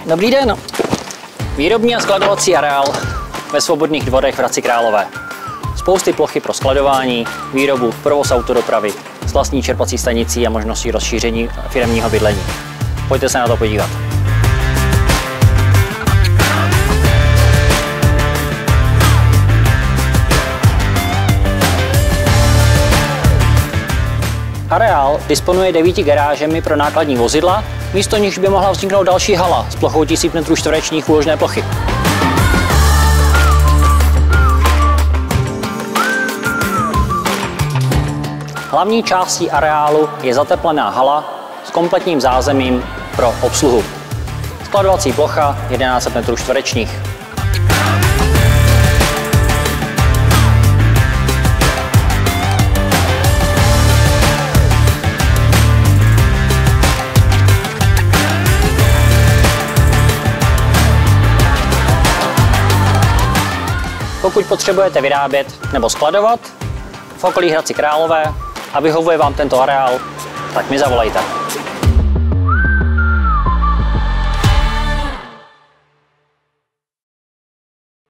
Dobrý den. Výrobní a skladovací areál ve Svobodných dvorech v Hradci Králové. Spousty plochy pro skladování, výrobu, provoz autodopravy, s vlastní čerpací stanicí a možností rozšíření firemního bydlení. Pojďte se na to podívat. Areál disponuje 9 garážemi pro nákladní vozidla, místo nichž by mohla vzniknout další hala s plochou 1000 m2 úložné plochy. Hlavní částí areálu je zateplená hala s kompletním zázemím pro obsluhu. Skladovací plocha 1100 m2. Pokud potřebujete vyrábět nebo skladovat v okolí Hradci Králové a vyhovuje vám tento areál, tak mi zavolejte.